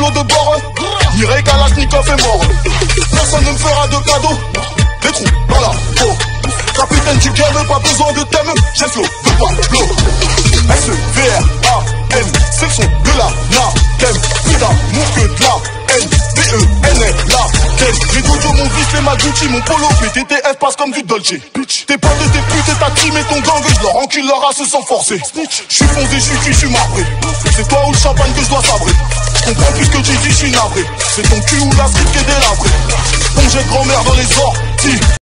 kilos de bord. Niré Kalachnikov est mort. Personne ne me fera de cadeau. Des trous dans la peau. Capitaine du game, pas besoin de thème. J'ai flow de Pablo. S-E-V-R-A-N, c'est le son de la NATEM. Plus d'amour que de la haine. B-E-N-L, la thème. Les dojo, mon vice, les Magucci, mon polo. Mais TTS passe comme du Dolce. Tes potes, tes putes, et ta team et ton gang. Je leur encule leur race sans forcer. Je suis foncé, je suis cuit, je suis marbré. C'est toi ou le champagne que je dois sabrer. Je comprends plus ce que tu dis, je suis navré. C'est ton cul ou la street qui est délabrée. Ton jet de grand-mère dans les orties.